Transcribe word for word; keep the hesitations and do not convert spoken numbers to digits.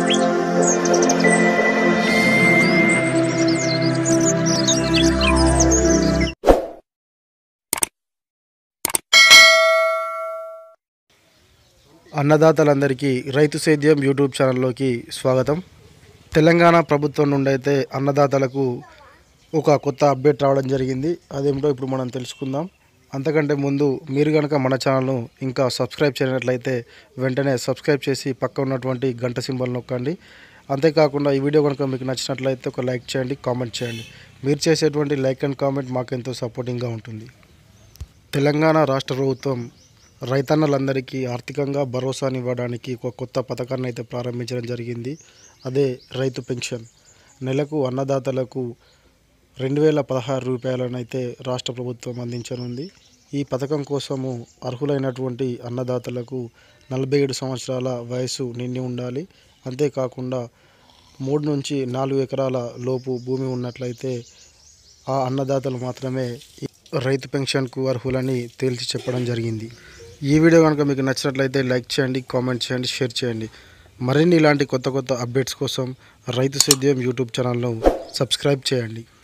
అన్నదాతలందరికీ రైతు సేద్యం యూట్యూబ్ ఛానల్లోకి స్వాగతం. తెలంగాణ ప్రభుత్వం నుండి అయితే అన్నదాతలకు ఒక కొత్త అప్డేట్ రావడం జరిగింది. అదేమిటో ఇప్పుడు మనం తెలుసుకుందాం. అంతకంటే ముందు మీరు కనుక మన ఛానల్ను ఇంకా సబ్స్క్రైబ్ చేయనట్లయితే వెంటనే సబ్స్క్రైబ్ చేసి పక్క ఉన్నటువంటి గంట సింబల్ నొక్కండి. అంతేకాకుండా ఈ వీడియో కనుక మీకు నచ్చినట్లయితే ఒక లైక్ చేయండి, కామెంట్ చేయండి. మీరు చేసేటువంటి లైక్ అండ్ కామెంట్ మాకెంతో సపోర్టింగ్గా ఉంటుంది. తెలంగాణ రాష్ట్ర ప్రభుత్వం రైతన్నలందరికీ ఆర్థికంగా భరోసానివ్వడానికి ఒక కొత్త పథకాన్ని అయితే ప్రారంభించడం జరిగింది. అదే రైతు పెన్షన్. నెలకు అన్నదాతలకు రెండు వేల పదహారు రూపాయలనైతే రాష్ట్ర ప్రభుత్వం అందించనుంది. ఈ పథకం కోసము అర్హులైనటువంటి అన్నదాతలకు నలభై ఏడు సంవత్సరాల వయసు నిండి ఉండాలి. అంతేకాకుండా మూడు నుంచి నాలుగు ఎకరాల లోపు భూమి ఉన్నట్లయితే ఆ అన్నదాతలు మాత్రమే రైతు పెన్షన్కు అర్హులని తేల్చి చెప్పడం జరిగింది. ఈ వీడియో కనుక మీకు నచ్చినట్లయితే లైక్ చేయండి, కామెంట్ చేయండి, షేర్ చేయండి. మరిన్ని ఇలాంటి కొత్త కొత్త అప్డేట్స్ కోసం రైతు సేద్యం యూట్యూబ్ ఛానల్ను సబ్స్క్రైబ్ చేయండి.